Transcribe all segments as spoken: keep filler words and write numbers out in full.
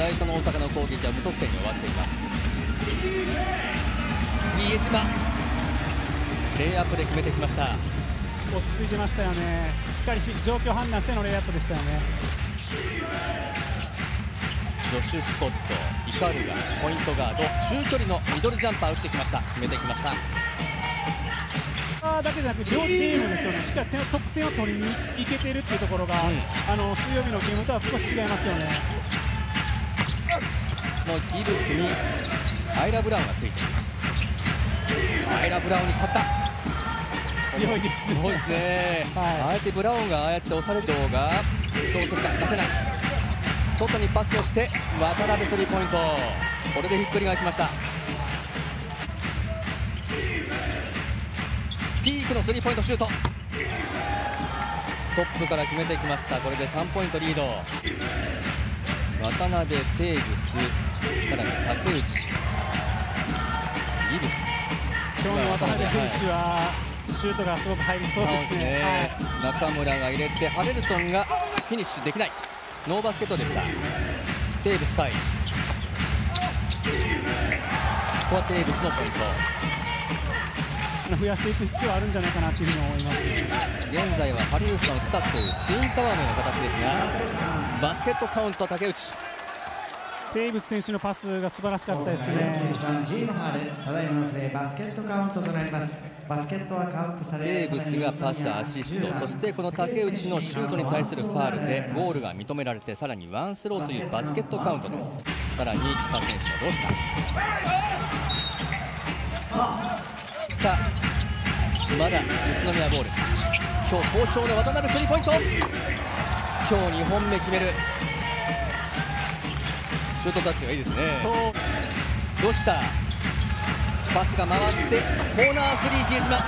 最初の大阪の攻撃は無得点に終わっています。比江島レイアップで決めてきました。 落ち着いてましたよね。しっかり状況判断してのレイアップでしたよね。 ジョシュ・スコット、イカルガポイントガード、中距離のミドルジャンパー打ってきました。決めてきました。 だけじゃなく両チームですよね。しっかり得点を取りにいけているっていうところが、うん、あの水曜日のゲームとは少し違いますよね。 のギブスにアイラ・ブラウンがついています。アイラ・ブラウンに勝った。 強いですね。 そうですね、はい、あえてブラウンがああやって押されて動がどうするか。出せない。外にパスをして渡辺スリーポイント。これでひっくり返しました。ピークのスリーポイントシュート、トップから決めてきました。これでさんポイントリード。渡辺、テーブス、さらに竹内、ギブス。 今日の渡辺選手はシュートがすごく入りそうですね。 はい、中村が入れてハレルソンがフィニッシュできない。ノーバスケットでした。テーブス対、ここはテーブスのポイント。 増やしていく必要はあるんじゃないかなというふうに思います。 現在はハリウスのスタッというツインタワーのような形ですが、バスケットカウント。竹内、 テーブス選手のパスが素晴らしかったですね。 ジームハール、ただいまのプレーバスケットカウントとなります。バスケットはカウントされ、 テーブスがパス、アシスト、そしてこの竹内のシュートに対するファールでゴールが認められて、さらにワンスローというバスケットカウントです。さらに北選手のロシター、まだ宇都宮ボール。今日好調の渡辺スリーポイント。今日にほんめ決める。シュートタッチがいいですね。 そうロシター、パスが回ってコーナースリー、比江島。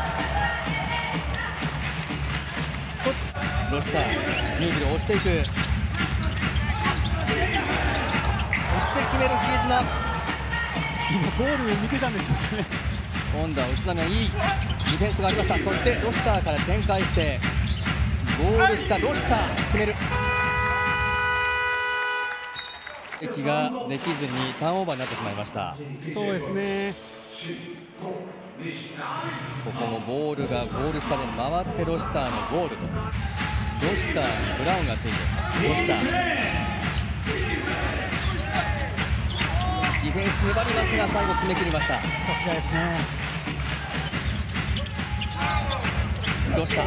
ロシター、ニュービルを押していく。そして決める比江島。 今ゴール見てたんですよね。 今度は宇都宮いいディフェンスがありました。そしてロシターから展開してゴールしたロシター決める。駅ができずにターンオーバーになってしまいました。 そうですね。 ここもボールがゴール下で回ってロシターのゴールと、ロシターにブラウンがついています。ロシターディフェンス粘りますが最後決めきりました。 さすがですね。 ロシター、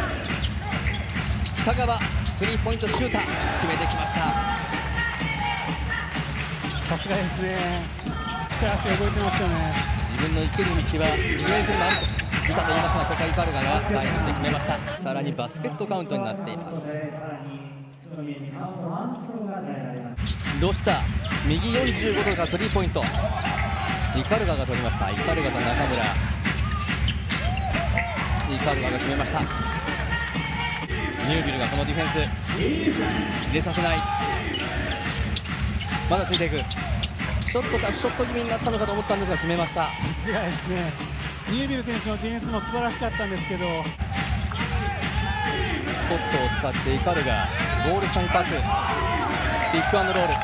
北川スリーポイントシューター決めてきました。 さすがですね。手足が動いてますよね。 自分の生きる道はディフェンスにもあると見たと言いますが、ここはイカルガがダイブして決めました。さらにバスケットカウントになっています。ロシター、右よんじゅうごどからスリーポイント。イカルガが取りました。イカルガと中村、イカルガが決めました。ニュービルがこのディフェンス入れさせない。まだついていく。ショットタフショット気味になったのかと思ったんですが決めました。 さすがですね。ニュービル選手のディフェンスも素晴らしかったんですけど、 スコットを使ってイカルガゴール下にパス、ピックアンドロール。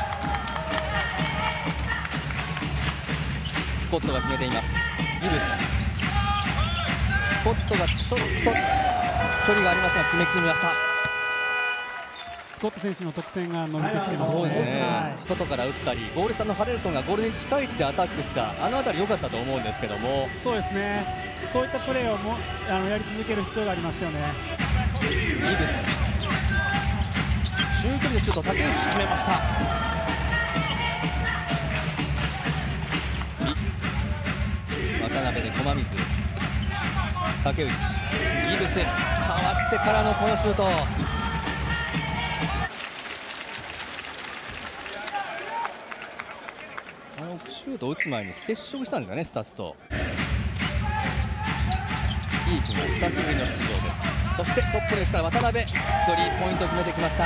スコットが決めています。ギブス、スコットがちょっと距離がありますが決めきりました。 スコット選手の得点が伸びてきてますね。 そうですね、 はい、 外から打ったりゴール下のハレルソンがゴールに近い位置でアタックした、あの辺り良かったと思うんですけども。 そうですね。そういったプレーをもあのやり続ける必要がありますよね。 ギブス、中距離でシュート、竹内決めました。渡辺で駒水、竹内、ギブスかわしてからのこのシュート。あのシュートを打つ前に接触したんですかね、スタツと。イークも久しぶりの出場です。そしてトップレースから渡辺スリーポイント決めてきました。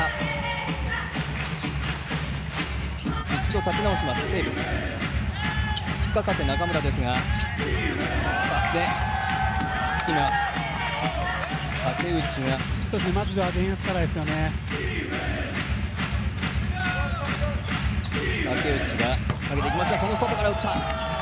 一度立て直します。テーブス引っかかって中村ですがパスで決めます。竹内がそうですね、まずはディフェンスからですよね。 竹内がかけていきますが、その外から打った。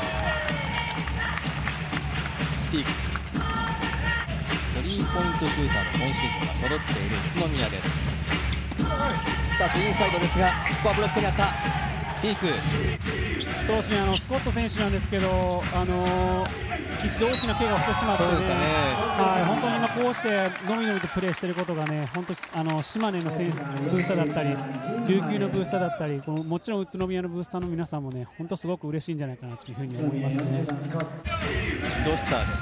ピークスリーポイントシューターの今シーズンが揃っている宇都宮です。スタートインサイドですが、ここはブロックにあった。ピーク、 そうですね、あのスコット選手なんですけど、あのー、一度大きな怪我をしてしまってね、 そうですね、 はい、本当に今こうしてのみのみとプレーしていることがね、本当あの島根の選手ブースターだったり、琉球のブースターだったり、このもちろん宇都宮のブースターの皆さんもね、本当すごく嬉しいんじゃないかなというふうに思いますね。 ロスターです。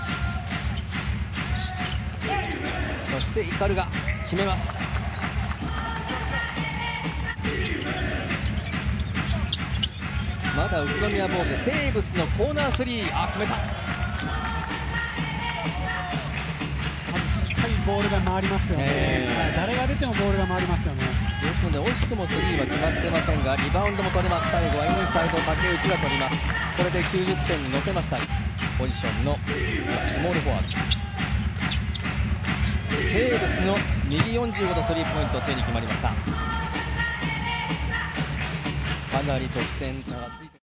そしてイカルが決めます。まだ宇都宮ボールでテーブスのコーナースリー、あ、決めた。 まずしっかりボールが回りますよね、 えーはい、誰が出てもボールが回りますよね。 ですので惜しくもスリーは決まってませんが、リバウンドも取れます。最後はインサイド、竹内が取ります。これできゅうじゅってんに乗せました。ポジションのスモールフォワードテーブスの右よんじゅうごどスリーポイントついに決まりました。かなり得点差がついて